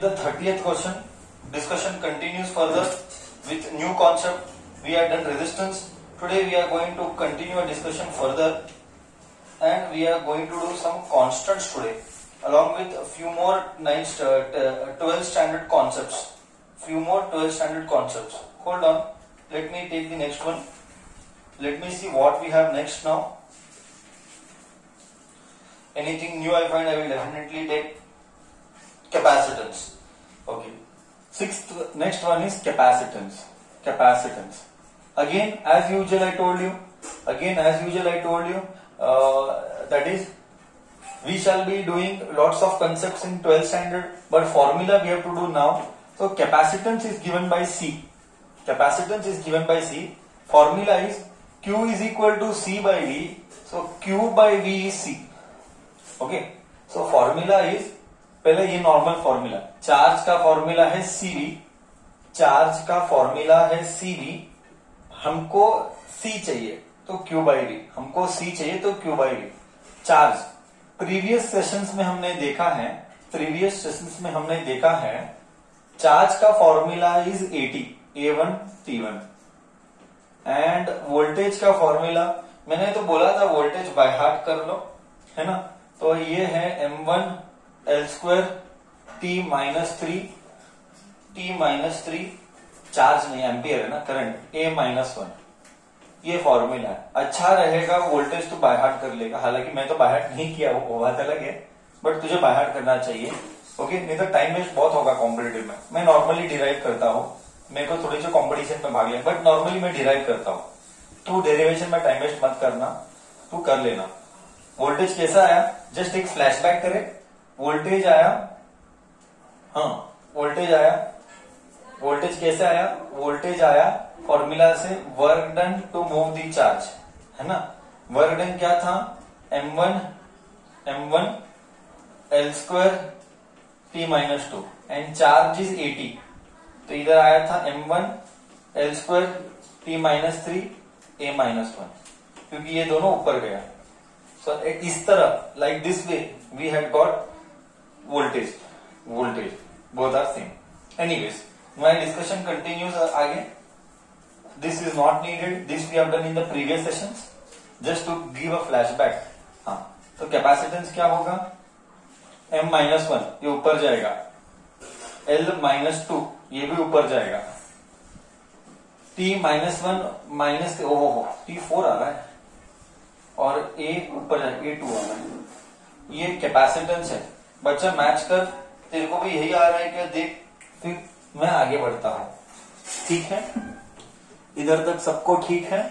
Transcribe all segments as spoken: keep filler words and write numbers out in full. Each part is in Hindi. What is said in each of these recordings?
the thirtieth question. Discussion continues further with new concept. We are done resistance. Today we are going to continue a discussion further, and we are going to do some constants today, along with a few more ninth, uh, twelfth standard concepts. Few more twelfth standard concepts. Hold on. Let me take the next one. Let me see what we have next now. Anything new I find, I will definitely take. Capacitance. Okay. Sixth, next one is capacitance. Capacitance. Again, as usual, I told you. Again, as usual, I told you. Uh, that is, we shall be doing lots of concepts in twelfth standard, but formula we have to do now. So, capacitance is given by C. Capacitance is given by C. Formula is Q is equal to C by V. So, Q by V is C. Okay. So, formula is, पहले ये नॉर्मल फॉर्मूला, चार्ज का फॉर्मूला है सीवी, चार्ज का फॉर्मूला है सीवी, हमको सी चाहिए तो क्यू बाई वी, हमको सी चाहिए तो Q by V. Charge previous sessions में हमने देखा है, प्रीवियस सेशंस में हमने देखा है चार्ज का formula is AT, A one T one, and voltage का फॉर्मूला मैंने तो बोला था वोल्टेज बाय हार्ट कर लो, है ना. तो ये है M one L square T minus three, T minus three, charge नहीं एम्पियर है ना, करंट ए माइनस वन. ये फॉर्मूला है. अच्छा रहेगा वोल्टेज तो बाय हार्ट कर लेगा, हालांकि मैं तो बाय हार्ट नहीं किया, वो बात अलग है, बट तुझे बाय हार्ट करना चाहिए. ओके, नहीं तो टाइम वेस्ट बहुत होगा कॉम्पिटेटिव में. मैं नॉर्मली डिराइव करता हूँ, मेरे को थोड़ी सी कॉम्पिटिशन में भाग लिया, बट नॉर्मली मैं डिराइव करता हूँ. तू डेरिवेशन में टाइम वेस्ट मत करना, तू कर लेना. वोल्टेज कैसा आया, जस्ट एक फ्लैशबैक करे. वोल्टेज आया, हाँ वोल्टेज आया, वोल्टेज कैसे आया, वोल्टेज आया फॉर्मूला से work done to move the charge, है ना. वर्क डन क्या था, M one M one L square T minus two, and charge is AT. तो इधर आया था M one L square T minus three A minus one, क्योंकि ये दोनों ऊपर गया. सो so, इस तरह like this way we had got voltage voltage both are same. Anyways, my discussion continues आगे. This is not needed, this we have done in the previous sessions, just to give a flashback. हाँ, तो कैपेसिटेंस क्या होगा, m माइनस वन ये ऊपर जाएगा, l माइनस टू ये भी ऊपर जाएगा, t माइनस वन माइनस ओहो हो t फोर आ रहा है, और a ऊपर जाएगा, a टू आ रहा है. ये कैपेसिटेंस है. बच्चा मैच कर, तेरे को भी यही आ रहा है क्या, देख, फिर मैं आगे बढ़ता हूं. ठीक है, इधर तक सबको ठीक है.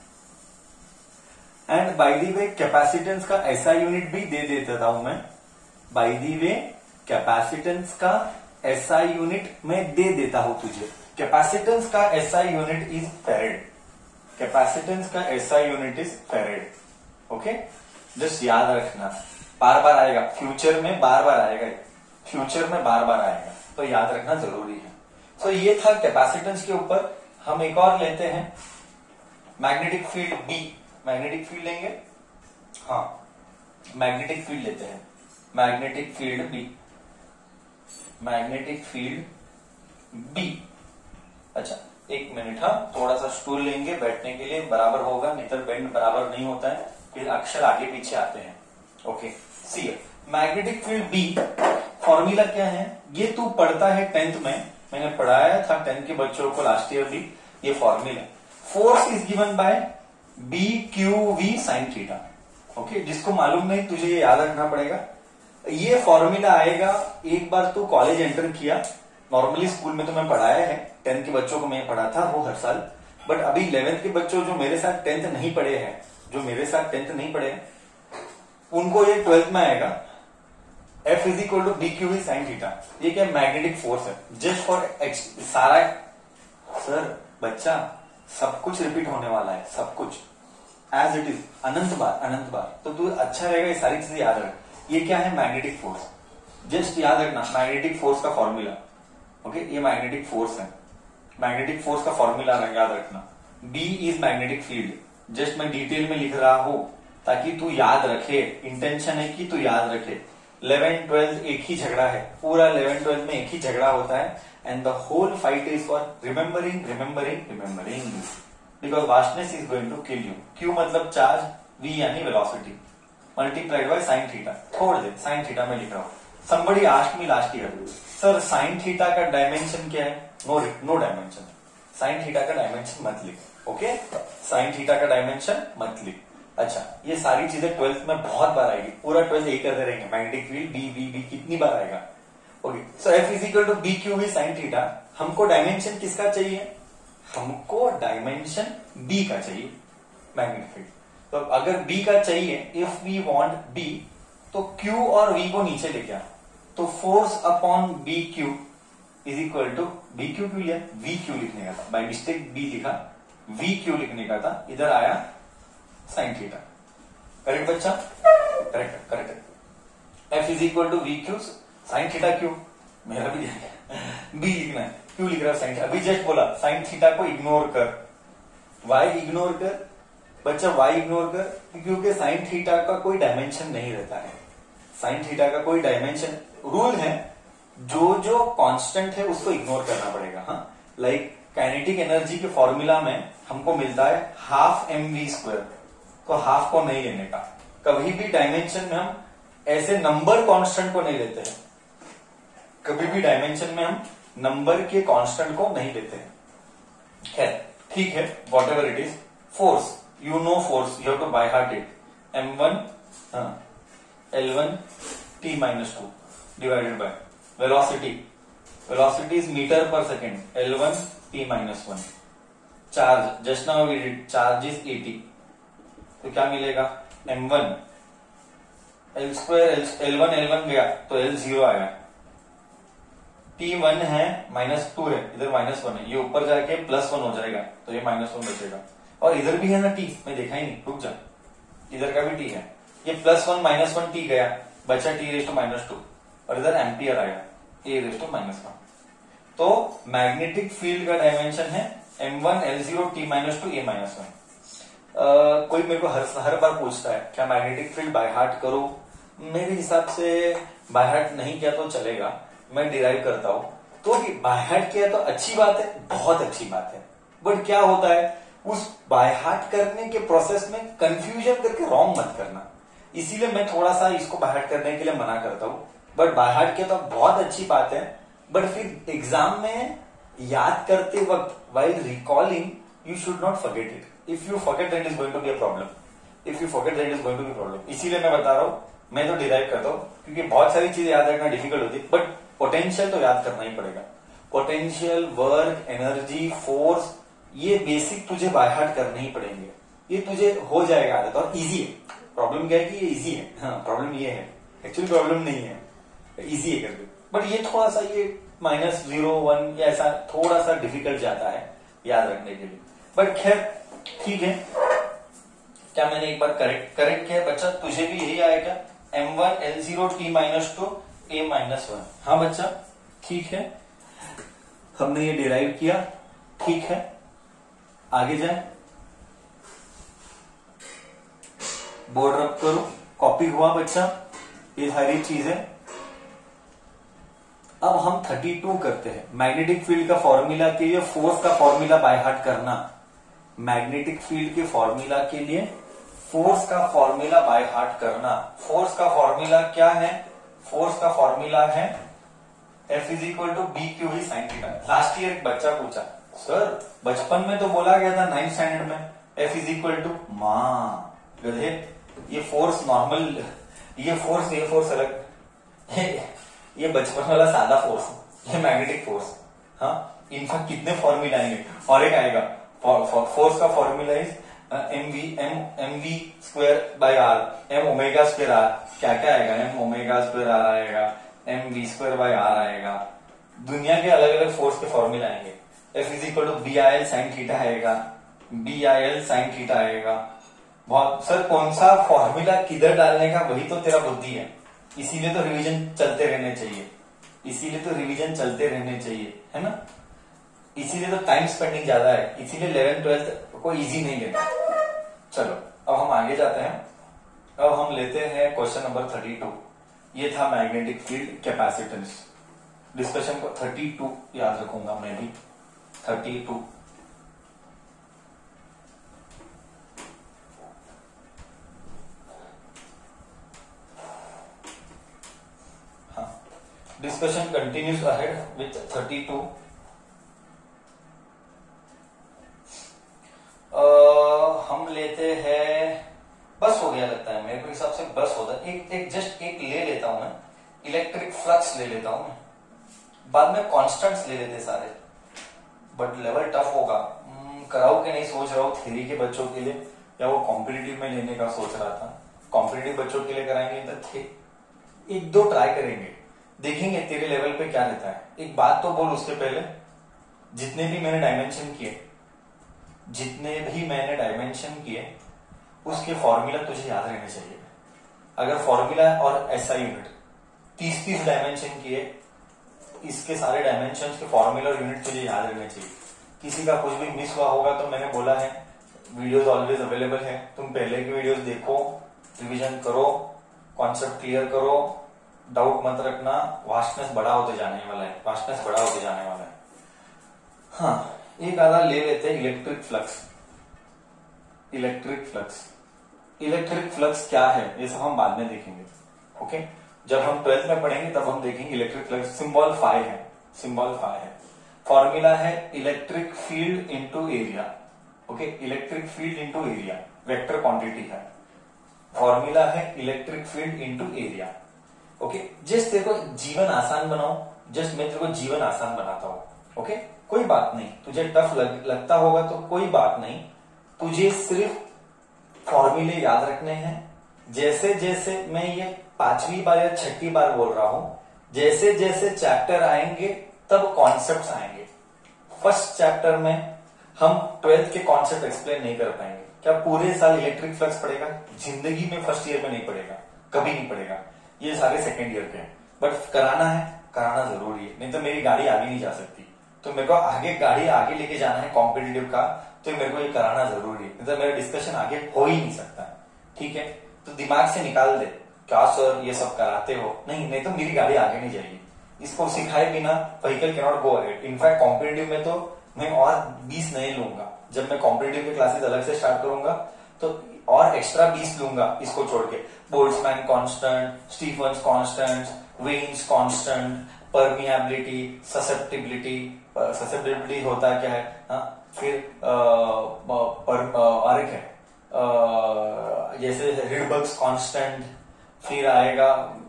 And by the way capacitance का ऐसा यूनिट भी दे देता हूं मैं. बाय द वे कैपेसिटेंस का ऐसा यूनिट मैं दे देता हूं तुझे. कैपेसिटेंस का ऐसा यूनिट इज फैरेड. कैपेसिटेंस का ऐसा unit is farad. Okay, just याद रखना, बार बार आएगा, फ्यूचर में बार बार आएगा, फ्यूचर में बार बार आएगा, तो याद रखना जरूरी है. सो so, ये था कैपेसिटेंस के ऊपर. हम एक और लेते हैं, magnetic field B. Magnetic field लेंगे, हाँ मैग्नेटिक फील्ड लेते हैं. Magnetic field B, magnetic field B. अच्छा एक मिनट, हाँ थोड़ा सा स्टूल लेंगे बैठने के लिए, बराबर होगा, नहीं तो बेंड बराबर नहीं होता है, फिर अक्षर आगे पीछे आते हैं. Okay, see magnetic field B. Formula क्या है, ये तू पढ़ता है टेंथ में, मैंने पढ़ाया था टेंथ के बच्चों को लास्ट ईयर भी. ये formula, force is given by B Q V sine theta. Okay, जिसको मालूम नहीं तुझे ये याद रखना पड़ेगा. ये फॉर्मूला आएगा एक बार तू कॉलेज एंटर किया. नॉर्मली स्कूल में तो मैं पढ़ाया है, टेंथ के बच्चों को मैं पढ़ा था वो हर साल, बट अभी इलेवेंथ के बच्चों जो मेरे साथ टेंथ नहीं पढ़े हैं, जो मेरे साथ टेंथ नहीं पढ़े हैं, उनको ये ट्वेल्थ में आएगा. F is equal to B Q V sine theta. ये क्या मैग्नेटिक फोर्स है, जस्ट फॉर सारा. सर बच्चा सब कुछ रिपीट होने वाला है, सब कुछ एज इट इज, अनंत बार अनंत बार. तो तू अच्छा रहेगा ये सारी चीजें याद रख. ये क्या है, मैग्नेटिक फोर्स. जस्ट याद रखना मैग्नेटिक फोर्स का फॉर्मूला. ओके, ये मैग्नेटिक फोर्स है. मैग्नेटिक फोर्स का फॉर्मूला याद रखना. B is magnetic field. Just मैं डिटेल में लिख रहा हूं ताकि तू याद रखे. इंटेंशन है कि तू याद रखे. इलेवन ट्वेल्थ एक ही झगड़ा है, पूरा इलेवन ट्वेल्थ में एक ही झगड़ा होता है, and the whole fight is for remembering remembering remembering because vastness is going to kill you. Q मतलब चार्ज, वी यानी velocity, multiplied by sine theta. छोड़ दे, साइन थीटा में लिख रहा हूं। Somebody asked me last year, sir sine theta का डायमेंशन क्या है? No no dimension, sine theta का डायमेंशन मत लिख, ओके? साइन थीटा का डायमेंशन मत लिख। अच्छा, ये सारी चीजें ट्वेल्थ में बहुत बार आएगी, पूरा ट्वेल्थ यही करते रहेंगे, magnetic field B B B कितनी बार आएगा, okay? So F is equal to B Q V sine theta. हमको डायमेंशन किसका चाहिए? हमको डायमेंशन बी का चाहिए, मैग्नेटिक फील्ड। तो अगर बी का चाहिए, इफ वी वांट बी, तो क्यू और वी को नीचे लेके आ, तो force upon B Q is equal to B Q Q लिया, वी क्यू लिखने का था, बाय मिस्टेक बी लिखा, वी क्यू लिखने का था, इधर आया साइन थीटा। करेक्ट बच्चा? Correct correct. F is equal to V Q sine theta Q, मेरा भी बी लिखना है, क्यू लिख रहा है साइन थीटा। अभी जस्ट बोला साइन थीटा को इग्नोर कर, वाई इग्नोर कर बच्चा, वाई इग्नोर कर, क्योंकि साइन थीटा का कोई डायमेंशन नहीं रहता है। साइन थीटा का कोई डायमेंशन, रूल है, जो जो कांस्टेंट है उसको इग्नोर करना पड़ेगा। हाँ, लाइक काइनेटिक एनर्जी के फॉर्मूला में हमको मिलता है हाफ एम वी स्क्वायर, तो हाफ को नहीं लेने का। कभी भी डायमेंशन में हम ऐसे नंबर कांस्टेंट को नहीं लेते हैं, कभी भी डायमेंशन में हम नंबर के कांस्टेंट को नहीं लेते हैं। खैर ठीक है, whatever it is. Force, you know force, you have to by heart it, m one uh, l one t minus two divided by velocity, velocity is meter per second, l one t minus one, charge, just now we did, charge is eighty, तो क्या मिलेगा? m one l square l, l1 l1 गया तो l zero आएगा, t one है माइनस टू है, इधर माइनस वन है, ये ऊपर जाके प्लस वन हो जाएगा, तो ये माइनस वन बचेगा, और इधर भी है ना टी, मैं देखा ही नहीं, रुक जा, इधर का भी टी है, ये plus one minus one T गया, बचा T raise to minus two, और इधर एम्पियर आएगा, A raise to minus one. तो मैग्नेटिक फील्ड का डायमेंशन है M one L zero T minus two A minus one. कोई मेरे को हर हर बार पूछता है क्या मैग्नेटिक फील्ड बाय हार्ट करो? मेरे हिसाब से बाय हार्ट नहीं किया तो चलेगा, मैं डिराइव करता हूं, तो बाय हार्ट किया तो अच्छी बात है, बहुत अच्छी बात है, बट क्या होता है उस बाय हार्ट करने के प्रोसेस में कंफ्यूजन करके रॉन्ग मत करना, इसीलिए मैं थोड़ा सा इसको बाय हार्ट करने के लिए मना करता हूं। बट बाय हार्ट किया तो बहुत अच्छी बात है, बट फिर एग्जाम में याद करते वक्त while recalling you should not forget it. If you forget that is going to be a problem, if you forget that is going to be problem. इसीलिए मैं बता रहा हूं, मैं तो डिराइव करता हूं, क्योंकि बहुत सारी चीजें याद रखना डिफिकल्ट होती है, बट पोटेंशियल तो याद करना ही पड़ेगा। पोटेंशियल, वर्क, एनर्जी, फोर्स, ये बेसिक तुझे बाय हार्ट करने ही पड़ेंगे, ये तुझे हो जाएगा आदत, और इजी है। प्रॉब्लम क्या है कि ये इजी है, हाँ प्रॉब्लम ये है, एक्चुअली प्रॉब्लम नहीं है, इजी है करके, बट ये थोड़ा सा ये माइनस जीरो वन या ऐसा थोड़ा सा डिफिकल्ट जाता है याद रखने के लिए, बट खैर ठीक है। क्या मैंने एक बार करेक्ट करेक्ट किया बच्चा? तुझे भी यही आएगा, M one L zero T minus two A minus one. हाँ बच्चा ठीक है, हमने ये डिराइव किया, ठीक है, आगे जाए, बोर्ड रब करो, कॉपी हुआ बच्चा, ये सारी चीजें। अब हम थर्टी टू करते हैं, मैग्नेटिक फील्ड का फॉर्मूला के लिए फोर्स का फॉर्मूला बाय हार्ट करना। मैग्नेटिक फील्ड के फॉर्मूला के लिए फोर्स का फॉर्मूला बाय हार्ट करना। फोर्स का फॉर्मूला क्या है? फोर्स का फॉर्मूला है F is equal to B Q ही साइन थीटा। लास्ट ईयर एक बच्चा पूछा, सर बचपन में तो बोला गया था नाइन्थ स्टैंडर्ड में एफ इज इक्वल टू माँ गधे, ये फोर्स नॉर्मल, ये फोर्स ये फोर्स अलग, ये बचपन वाला सादा फोर्स, ये मैग्नेटिक फोर्स। हाँ, इनफैक्ट कितने फॉर्मूला आएंगे, और एक आएगा फोर्स का formula is M V M M V square by R, M omega square R, क्या क्या आएगा, एम ओमेगा स्क्वायर आर आएगा, M V square by R आएगा, दुनिया के अलग अलग फोर्स के फॉर्मूला आएंगे। F is equal to B I L sine theta आएगा, B I L sine theta आएगा। बहुत सर कौन सा फॉर्मूला किधर डालने का, वही तो तेरा बुद्धि है, इसीलिए तो रिवीजन चलते रहने चाहिए, इसीलिए तो रिवीजन चलते रहने चाहिए, है ना, इसीलिए तो टाइम स्पेंडिंग ज्यादा है, इसीलिए इलेवन ट्वेल्थ को इजी नहीं लेना। चलो अब हम आगे जाते हैं, अब हम लेते हैं क्वेश्चन नंबर थर्टी टू। ये था मैग्नेटिक फील्ड कैपेसिटेंस। डिस्कशन को थर्टी टू याद रखूंगा मैं भी, थर्टी टू। हाँ, discussion continues ahead with thirty two. हम लेते हैं, बस हो गया लगता है, मेरे हिसाब से बस होता है। एक एक जस्ट एक ले लेता हूं मैं, इलेक्ट्रिक फ्लक्स ले लेता हूं मैं, बाद में कांस्टेंट्स ले लेते सारे, बट लेवल टफ होगा। कराऊ के नहीं सोच रहा हूँ थ्योरी के बच्चों के लिए, या वो कॉम्पिटिटिव में लेने का सोच रहा था। कॉम्पिटिटिव बच्चों के लिए कराएंगे तो थे एक दो ट्राई करेंगे, देखेंगे तेरे लेवल पे क्या रहता है। एक बात तो बोल उसके पहले, जितने भी मैंने डायमेंशन किए जितने भी मैंने डायमेंशन किए उसके फॉर्मूला तुझे याद रहने चाहिए। अगर फॉर्मूला और एसआई यूनिट तीस तीस डायमेंशन किए, इसके सारे डायमेंशन के फॉर्मूला और यूनिट तुझे याद रहने चाहिए। किसी का कुछ भी मिस हुआ होगा तो मैंने बोला है वीडियोस ऑलवेज अवेलेबल है, तुम पहले की वीडियोस देखो, रिवीजन करो, कॉन्सेप्ट क्लियर करो, डाउट मत रखना। वास्टनेस बड़ा होते जाने वाला है, वास्टनेस बड़ा होते जाने वाला है। हाँ, एक आधा ले लेते हैं electric flux. Electric flux electric flux क्या है ये सब हम बाद में देखेंगे। ओके, जब हम ट्वेल्थ में पढ़ेंगे तब हम देखेंगे इलेक्ट्रिक फ्लक्स। सिंबल फाइव है, सिंबल फाइव है। फॉर्मूला है electric field into area. Okay, electric field into area vector quantity है। फॉर्मूला है electric field into area. Okay, just तेरे को जीवन आसान बनाओ, जस्ट मैं तेरे को जीवन आसान बनाता हूं। ओके, कोई बात नहीं, तुझे टफ लग, लगता होगा तो कोई बात नहीं, तुझे सिर्फ फॉर्मूले याद रखने हैं। जैसे जैसे मैं ये पांचवी बार या छठी बार बोल रहा हूं, जैसे जैसे चैप्टर आएंगे तब कॉन्सेप्ट्स आएंगे। फर्स्ट चैप्टर में हम ट्वेल्थ के कॉन्सेप्ट एक्सप्लेन नहीं कर पाएंगे। क्या पूरे साल इलेक्ट्रिक फ्लक्स पड़ेगा? जिंदगी में फर्स्ट ईयर में नहीं पड़ेगा, कभी नहीं पड़ेगा। ये सारे सेकेंड ईयर के हैं, बट कराना है, कराना जरूरी है, नहीं तो मेरी गाड़ी आगे नहीं जा सकती। तो मेरे को आगे गाड़ी आगे लेके जाना है कॉम्पिटिटिव का, तो मेरे को ये कराना जरूरी है, नहीं तो मेरा डिस्कशन आगे हो ही नहीं सकता। ठीक है, तो दिमाग से निकाल दे क्या सर ये सब कराते हो, नहीं नहीं तो मेरी गाड़ी आगे नहीं जाएगी। इसको सिखाए बिना vehicle can not go ahead. In fact competitive में तो मैं और बीस नए लूंगा। जब मैं कॉम्पिटिटिव की क्लासेस अलग से स्टार्ट करूंगा तो और एक्स्ट्रा बीस लूंगा इसको छोड़ के। Boltzmann constant, Stefan's constant, Wien's constant, permeability, susceptibility. Susceptibility होता क्या है? हाँ, फिर आ, पर, और एक है आ, जैसे हिल्बर्ग्स कांस्टेंट, फिर आएगा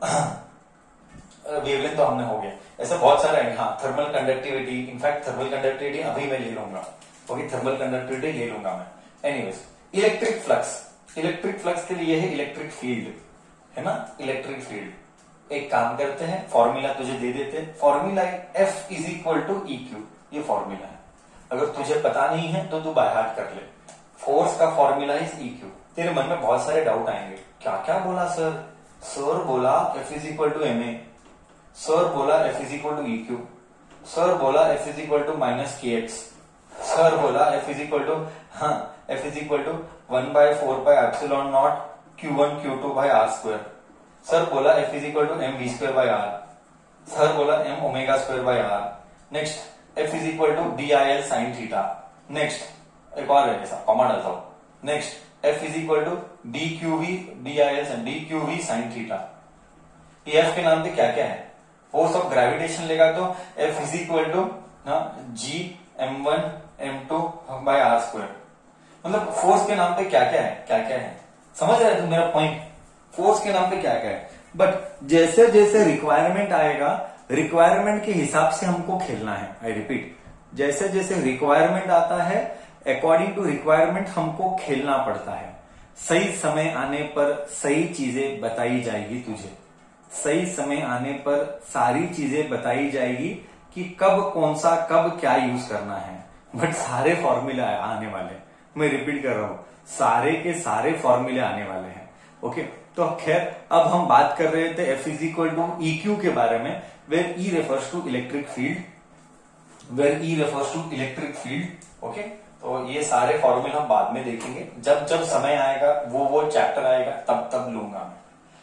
वेवलेंथ तो हमने हो गया, ऐसे बहुत सारे हैं। हाँ, thermal conductivity, in fact thermal conductivity अभी मैं ले लूंगा। ओके, थर्मल कंडक्टिविटी ले लूंगा मैं। Anyways, electric flux, electric flux के लिए है इलेक्ट्रिक फील्ड, है ना, इलेक्ट्रिक फील्ड। एक काम करते हैं, फॉर्मूला तुझे दे देते हैं। Formula F is equal to E Q, ये फॉर्मूला है। अगर तुझे पता नहीं है तो तू बाय हार्ट कर ले। फोर्स का फॉर्मूला इज ई क्यू। तेरे मन में बहुत सारे डाउट आएंगे, क्या क्या बोला सर? सर बोला F is equal to M A, sir बोला F is equal to E Q, sir बोला F is equal to minus K X, sir बोला एफ इज इक्वल टू हाँ F is equal to one by four by epsilon naught Q one Q two by R square, sir बोला F is equal to M V square by R, sir बोला M omega square by R. Next F is equal to D I L sine theta. नेक्स्ट एक और है ऐसा कॉमा डालता हूं। Next F is equal to D Q V D I L D Q V sine theta. ये एफ के नाम पे क्या क्या है? फोर्स ऑफ ग्रेविटेशन लेगा तो F is equal to G M one M two by R square. मतलब फोर्स के नाम पे क्या क्या है, क्या क्या है, समझ रहे तुम मेरा पॉइंट? फोर्स के नाम पे क्या क्या है, बट जैसे जैसे रिक्वायरमेंट आएगा, रिक्वायरमेंट के हिसाब से हमको खेलना है। आई रिपीट, जैसे जैसे रिक्वायरमेंट आता है, अकॉर्डिंग टू रिक्वायरमेंट हमको खेलना पड़ता है। सही समय आने पर सही चीजें बताई जाएगी तुझे, सही समय आने पर सारी चीजें बताई जाएगी कि कब कौन सा कब क्या यूज करना है। बट सारे फॉर्मूले आने वाले, मैं रिपीट कर रहा हूं, सारे के सारे फॉर्मूले आने वाले हैं। ओके, तो खैर अब हम बात कर रहे थे F is equal to E Q के बारे में, where E refers to electric field, where E refers to electric field. Okay, तो ये सारे फॉर्मूले हम बाद में देखेंगे, जब जब समय आएगा, वो वो चैप्टर आएगा, तब तब लूंगा मैं।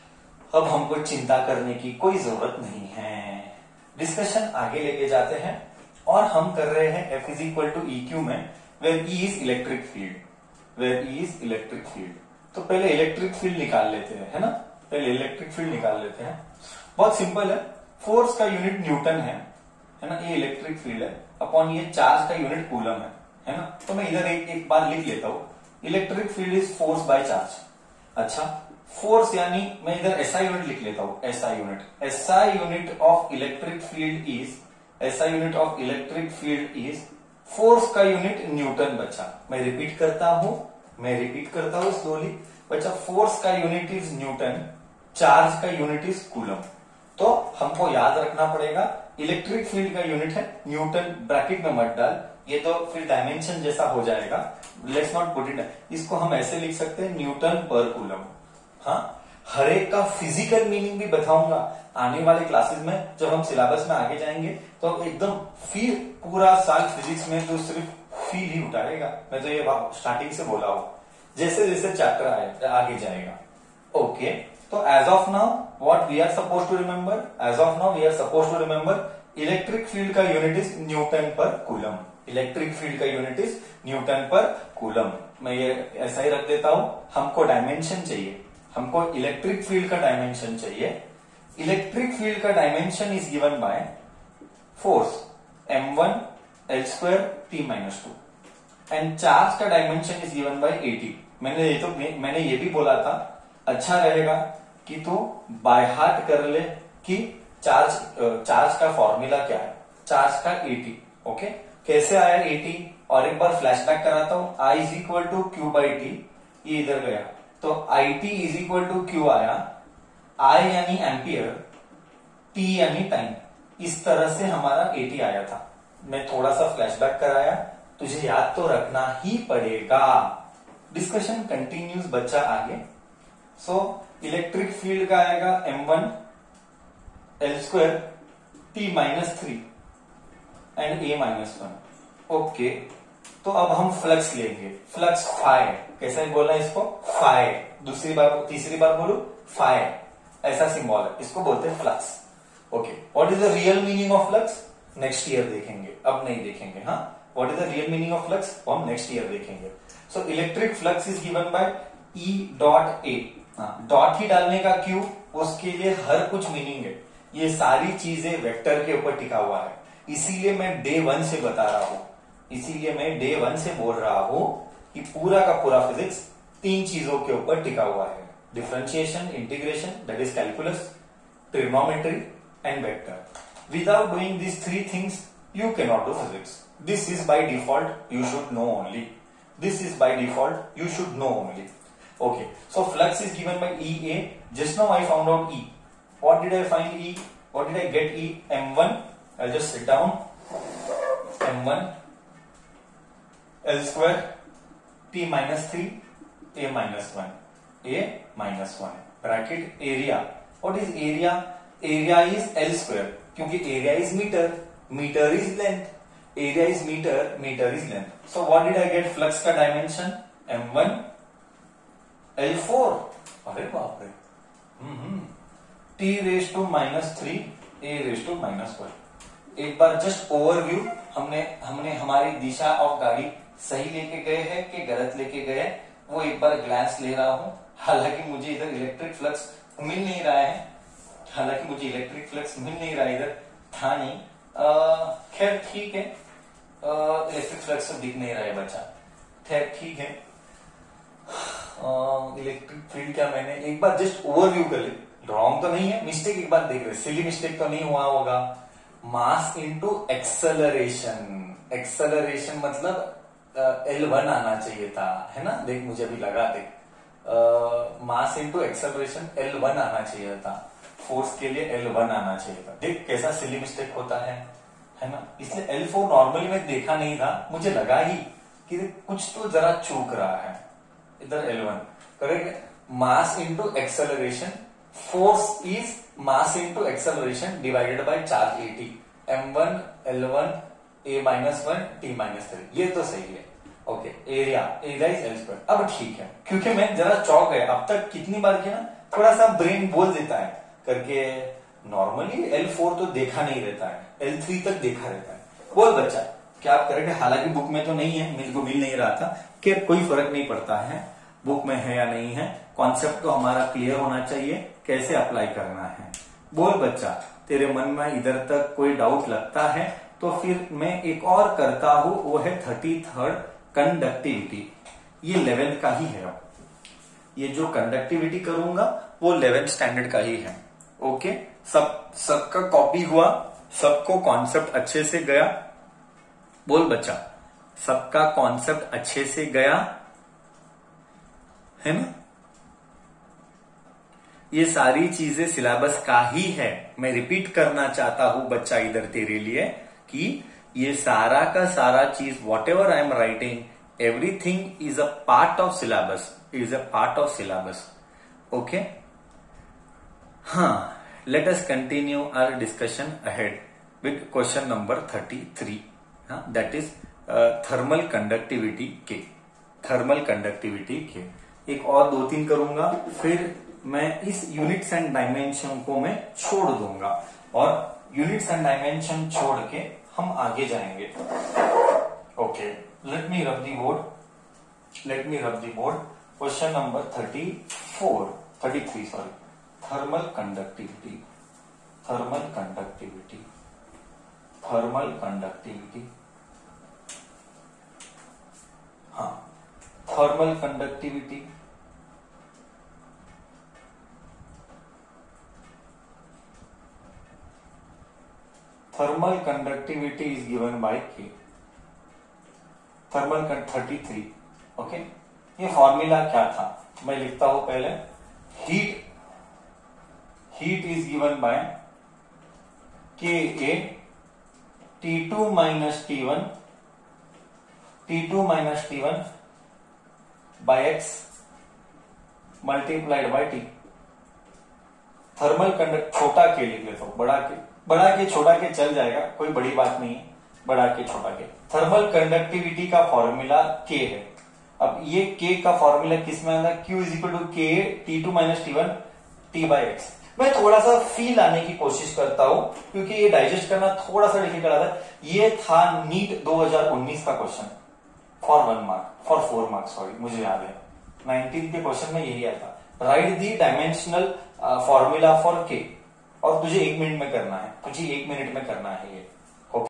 अब हमको चिंता करने की कोई जरूरत नहीं है। डिस्कशन आगे लेके जाते हैं और हम कर रहे हैं F is equal to E Q में, where E is electric field, where E is electric field. तो पहले इलेक्ट्रिक फील्ड निकाल लेते हैं, है ना, पहले इलेक्ट्रिक फील्ड निकाल लेते हैं। बहुत सिंपल है, फोर्स का यूनिट न्यूटन है, है ना, ये इलेक्ट्रिक फील्ड है, अपॉन ये चार्ज का यूनिट कूलम है, है ना। तो मैं इधर एक एक बार लिख लेता हूं, electric field is force by charge. अच्छा, फोर्स यानी मैं इधर एसआई यूनिट लिख लेता हूं, SI unit, SI unit of electric field is, SI unit of electric field is, force का यूनिट न्यूटन बचा। मैं रिपीट करता हूं, मैं रिपीट करता हूं स्लोली बच्चा, फोर्स का यूनिट इज न्यूटन, चार्ज का यूनिट इज कूलम। तो हमको याद रखना पड़ेगा इलेक्ट्रिक फील्ड का यूनिट है न्यूटन, ब्रैकेट में मत डाल, ये तो फिर डायमेंशन जैसा हो जाएगा, लेट्स नॉट पुट इट, इसको हम ऐसे लिख सकते हैं न्यूटन पर कूलम। हाँ, हर एक का फिजिकल मीनिंग भी बताऊंगा आने वाले क्लासेस में, जब हम सिलेबस में आगे जाएंगे तो एकदम फिर पूरा साल फिजिक्स में तो सिर्फ फील ही उठाएगा। मैं तो ये स्टार्टिंग से बोला हूं, जैसे जैसे चैप्टर आए आगे जाएगा। ओके, तो as of now what we are suppose to remember, as of now we are suppose to remember electric field का unit is newton per coulomb, electric field का unit is newton per coulomb. मैं ये ऐसा ही रख देता हूं, हमको डायमेंशन चाहिए, हमको इलेक्ट्रिक फील्ड का डायमेंशन चाहिए। इलेक्ट्रिक फील्ड का dimension is given by force M one L square T minus two and charge का dimension is given by AT. मैंने ये तो मैंने ये भी बोला था, अच्छा रहेगा कि तू बाय हार्ट कर ले कि चार्ज चार्ज का फॉर्मूला क्या है, चार्ज का एटी। ओके, कैसे आया एटी, और एक बार फ्लैशबैक कराता हूं, I is equal to Q by T, ये इधर गया तो I T is equal to Q आया, I यानी एम्पियर, T यानी टाइम, इस तरह से हमारा एटी आया था। मैं थोड़ा सा फ्लैशबैक कराया, तुझे याद तो रखना ही पड़ेगा। डिस्कशन कंटिन्यूस बच्चा आगे। सो इलेक्ट्रिक फील्ड का आएगा M one L square T minus three and A minus one. Okay, तो अब हम फ्लक्स लेंगे, फ्लक्स फाइ, कैसा बोलना है इसको, फाइ, दूसरी बार तीसरी बार बोलू फाइ, ऐसा सिंबल है, इसको बोलते हैं flux. Okay, what is the real meaning of flux, next year देखेंगे, अब नहीं देखेंगे। हाँ, what is the real meaning of flux, हम नेक्स्ट ईयर देखेंगे। So electric flux is given by E dot A, dot ही डालने का क्यों, उसके लिए हर कुछ मीनिंग है, ये सारी चीजें वेक्टर के ऊपर टिका हुआ है, इसीलिए मैं डे वन से बता रहा हूं, इसीलिए मैं डे वन से बोल रहा हूं कि पूरा का पूरा फिजिक्स तीन चीजों के ऊपर टिका हुआ है, differentiation, integration, that is calculus, trigonometry and vector. Without doing this three things you can not do physics. This is by default, you should know only, this is by default, you should know only. Okay, so flux is given by E A. Just now I found out E. What did I find E? What did I get E? M one. I'll just sit down. M one L square T minus three A minus one. A minus one. Bracket area. What is area? Area is L square. क्योंकि area is meter. Meter is length. Area is meter. Meter is length. So what did I get? Flux का dimension M one L four, अरे बाप रे, T raise to minus three A raise to minus one. एक बार जस्ट ओवरव्यू, हमने हमने हमारी दिशा ऑफ गाड़ी सही लेके गए हैं कि गलत लेके गए, वो एक बार ग्लांस ले रहा हूं। हालांकि मुझे इधर इलेक्ट्रिक फ्लक्स मिल नहीं रहा है, हालांकि मुझे इलेक्ट्रिक फ्लक्स मिल नहीं रहा है, इधर था नहीं, खैर ठीक है, इलेक्ट्रिक फ्लक्स तो दिख नहीं रहा है बच्चा, खैर ठीक है। इलेक्ट्रिक uh, फील्ड क्या, मैंने एक बार जस्ट ओवरव्यू कर ली, रॉन्ग तो नहीं है, मिस्टेक एक बार देख रहे, सिली मिस्टेक तो नहीं हुआ होगा। मास इनटू एक्सेलरेशन, एक्सेलरेशन मतलब एल वन आना चाहिए था, है ना, देख मुझे अभी लगा, देख mass into acceleration L one आना चाहिए था, फोर्स के लिए एल वन आना चाहिए था, देख कैसा सिली मिस्टेक होता है, है ना। इसलिए एल फोर नॉर्मली मैं देखा नहीं था, मुझे लगा ही कि कुछ तो जरा चूक रहा है, इधर L one correct. Mass into acceleration, force is mass into acceleration divided by charge AT, M one L one A minus one T minus three, ये तो सही है। Okay, area area is L square. अब ठीक है, क्योंकि मैं जरा चौक गया, अब तक कितनी बार किया ना, थोड़ा सा ब्रेन बोल देता है करके, नॉर्मली एल फोर तो देखा नहीं रहता है, एल थ्री तक देखा रहता है। बोल बच्चा क्या आप करेंगे, हालांकि बुक में तो नहीं है, मेरे को मिल नहीं रहा था, कि कोई फर्क नहीं पड़ता है बुक में है या नहीं है, कॉन्सेप्ट तो हमारा क्लियर होना चाहिए, कैसे अप्लाई करना है। बोल बच्चा तेरे मन में इधर तक कोई डाउट लगता है तो फिर मैं एक और करता हूं, वो है थर्टी थर्ड कंडक्टिविटी, ये इलेवेंथ का ही है। अब ये जो कंडक्टिविटी करूंगा वो इलेवेंथ स्टैंडर्ड का ही है। ओके, सब सबका कॉपी हुआ, सबको कॉन्सेप्ट अच्छे से गया। बोल बच्चा सबका कॉन्सेप्ट अच्छे से गया है ना? ये सारी चीजें सिलेबस का ही है। मैं रिपीट करना चाहता हूं बच्चा इधर तेरे लिए कि ये सारा का सारा चीज whatever I am writing, everything is a part of syllabus, is a part of syllabus. Okay, हाँ, let us continue our discussion ahead with question number thirty three, that is thermal conductivity K, thermal conductivity K. एक और दो तीन करूंगा, फिर मैं इस यूनिट्स एंड डायमेंशन को मैं छोड़ दूंगा और यूनिट्स एंड डायमेंशन छोड़ के हम आगे जाएंगे। Okay, late me rub the board, let me rub the board. Question number thirty four, thirty three sorry, thermal conductivity, thermal conductivity, thermal conductivity. हाँ, thermal conductivity thermal conductivity is given by K, thermal thirty three. Okay, ये फॉर्मूला क्या था मैं लिखता हूं पहले। Heat, heat is given by K A T two minus T one, T two minus T one by X multiplied by T. Thermal conduct, छोटा के लिख लेता हूं, बड़ा के, बड़ा के छोटा के चल जाएगा, कोई बड़ी बात नहीं है, बड़ा के छोटा के। थर्मल कंडक्टिविटी का फॉर्मूला के है। अब ये के का फॉर्मूला किस में आता है, Q is equal to K T two minus T one T by X. मैं थोड़ा सा फील आने की कोशिश करता हूं क्योंकि ये डाइजेस्ट करना थोड़ा सा डिफिकल्ट आता है। ये था नीट दो हज़ार उन्नीस का question for one mark, for four mark sorry, मुझे याद है नाइनटीन के क्वेश्चन में यही आया था, write the dimensional formula for K. और तुझे एक मिनट में करना है, तुझे एक मिनट में करना है ये।